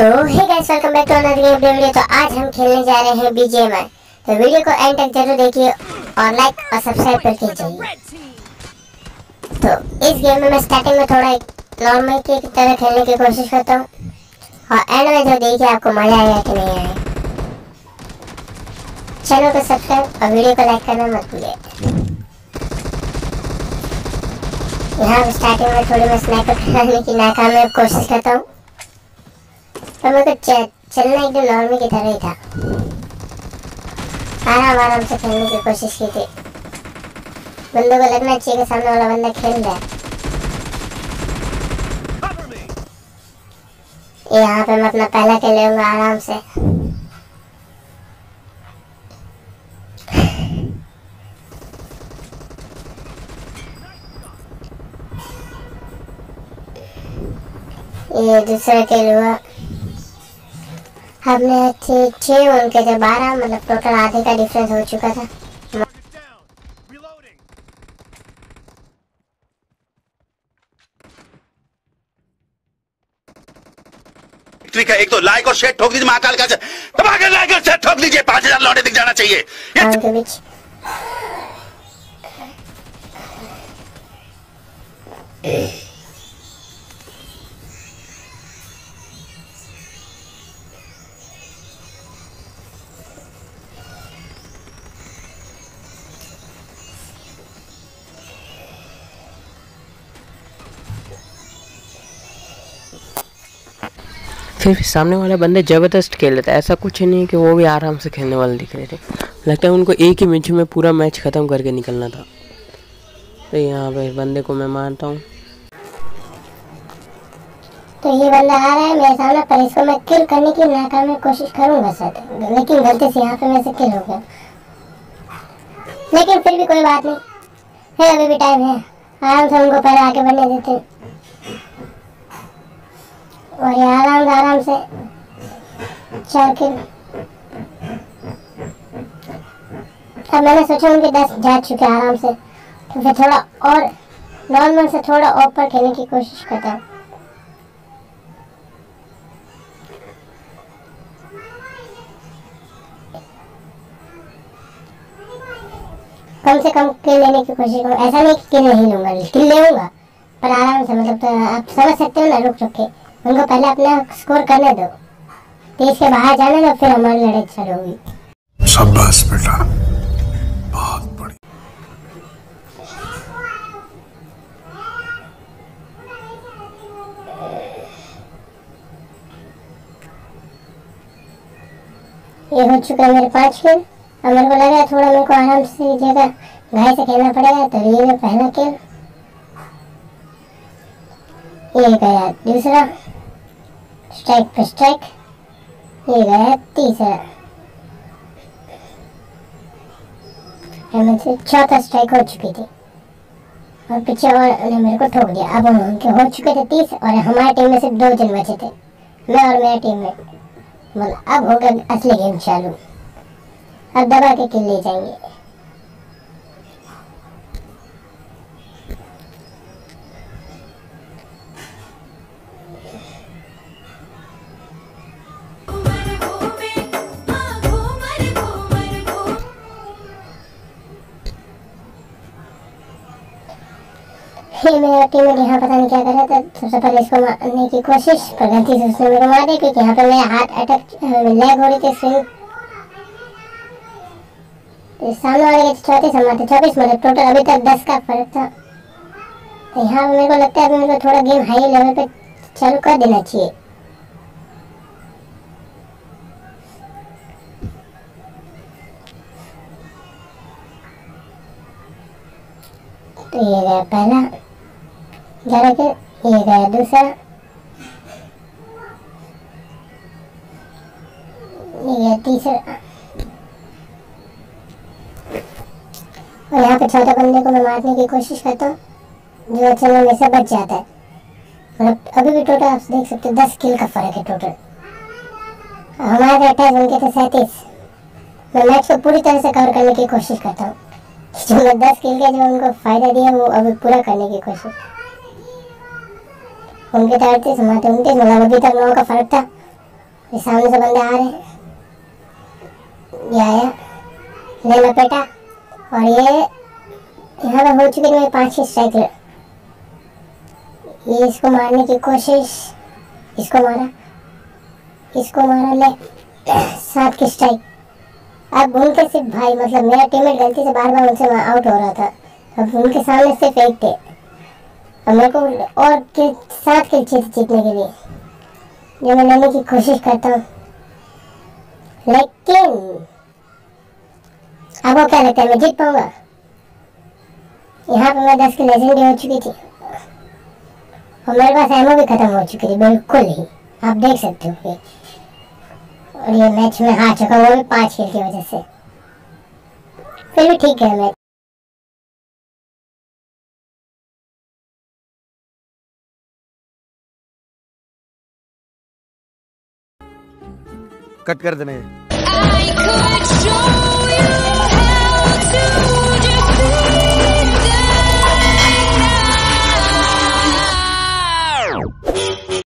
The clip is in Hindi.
तो hey guys, welcome back to another game video. तो आज हम खेलने जा रहे हैं बीजीएमआई। तो वीडियो को एंड तक जरूर देखिए और लाइक और सब्सक्राइब करके जाइए। तो इस गेम में मैं स्टार्टिंग में थोड़ा नॉर्मल की तरह खेलने की कोशिश करता हूँ और एंड में जो देखिए आपको मजा आएगा कि नहीं आएगा। चैनल को सब्सक्राइब और वीडियो को लाइक करना मत भूलिए। यहाँ स्टार्टिंग में थोड़ी मैं स्नाइपर कराने की नाकामयाब कोशिश करता हूँ, तो मेरे को चलना एकदम नॉर्मल की तरह ही था। आराम से खेलने की कोशिश की थी। बंदों को लगना चाहिए कि सामने वाला बंदा खेल रहा है। यहाँ पे मैं अपना पहला खेल लूंगा आराम से। ये दूसरा खेल हुआ। हमने छः उनके थे 12, मतलब टोटल आधे का डिफरेंस हो चुका था। का एक तो लाइक और शेयर ठोक दीजिए, महाकाल का दबाकर लाइक और शेयर ठोक दीजिए। 5000 लौटे दिख जाना चाहिए। फिर भी सामने वाले बंदे ज़बरदस्त खेल लेते हैं। ऐसा कुछ नहीं है कि वो भी आराम से खेलने वाले दिख रहे थे। लगता है उनको एक ही मैच में पूरा मैच ख़त्म करके निकलना था। तो यहाँ पे बंदे को मैं मानता हूँ। तो ये बंदा आ रहा है मेरे सामने, पर इसको मैं किल करने की नाकामयाब कोशिश करूँगा सर, लेकिन गलती से यहाँ पे मेरे से किल हो गया। लेकिन फिर भी कोई बात नहीं है, अभी भी टाइम है। आराम से उनको पहले आगे बढ़ने देते हैं और ये आराम से 4 किल। अब मैंने सोचा उनके 10 जा चुके आराम से, तो फिर थोड़ा और नॉर्मल से थोड़ा ऊपर खेलने की कोशिश करता हूँ। कम से कम किल लेने की कोशिश करूँ। ऐसा नहीं कि किल नहीं लूँगा, किल लेऊँगा पर आराम से। मतलब तो आप समझ सकते हो ना, रुक के उनको पहले अपना स्कोर करने दो, तेज के बाहर जाने दो, फिर हमारी लड़ाई चालू होगी। शाबाश बेटा, बहुत बढ़िया। ये हो चुका है मेरे 5 किल। अब मेरे को लगा थोड़ा मेरे को आराम से जगह घाय से खेलना पड़ेगा, तो ये मेरा पहला किल। ये गया दूसरा, स्ट्राइक पे स्ट्राइक। ये गया तीसरा, से चौथा स्ट्राइक हो चुकी थी और पीछे और ने मेरे को ठोक दिया। अब हम उनके हो चुके थे 30 और हमारे टीम में सिर्फ 2 जन बचे थे, मैं और मेरा टीम में। मतलब अब हो गया असली गेम चालू। अब दबा के किल ले जाएंगे। ये मेरा टीममेट यहाँ पता नहीं क्या कर रहा था। सबसे पहले इसको मारने की कोशिश, पर गलती से उसने मेरे मार दिया, क्योंकि यहाँ पे मेरा हाथ अटक लैग हो रही थी स्विंग। सामने वाले के 34 हमारे 24, मतलब टोटल अभी तक 10 का फर्क था। तो यहाँ पे मेरे को लगता है अभी मेरे को थोड़ा गेम हाई लेवल पे चालू कर देना चाहिए। तो ये गया पहला 11 किल, ये गया दूसरा, ये गया तीसरा और यहाँ पे चौथे बंदे को मैं मारने की कोशिश करता हूँ, जो अचानक मेरे से बच जाता है। मतलब अभी भी टोटल आप देख सकते हो 10 किल का फर्क है टोटल। हमारे 28, उनके थे 37। मैं मैच को पूरी तरह से कवर करने की कोशिश करता हूँ। जो 10 किल के जो उनको फायदा दिया वो अभी पूरा करने की कोशिश। उनके 38 हमारे 29, मतलब अभी तक 9 का फर्क था। ये सामने से बंदे आ रहे हैं, ये आया, ले लपेटा, और ये यहाँ पे हो चुके मेरे 5-6 स्ट्राइक। ये इसको मारने की कोशिश, इसको मारा, ले 7 की स्ट्राइक। अब उनके सिर्फ भाई, मतलब मेरा टीममेट गलती से बार बार उनसे आउट हो रहा था, अब उनके सामने सिर्फ एक थे और मेरे को और 7 किल चाहिए जीतने के लिए, जो मैं लेने की कोशिश करता हूँ। लेकिन अब वो क्या लगता है मैं जीत पाऊंगा? यहाँ पे मैं 10 की लेजेंडरी हो चुकी थी और मेरे पास एमओ भी खत्म हो चुकी थी बिल्कुल ही, आप देख सकते हो कि। और ये मैच में हार चुका हूँ, वो भी 5 किल की वजह से। फिर भी ठीक है मैच। कट कर देने। I could show you how to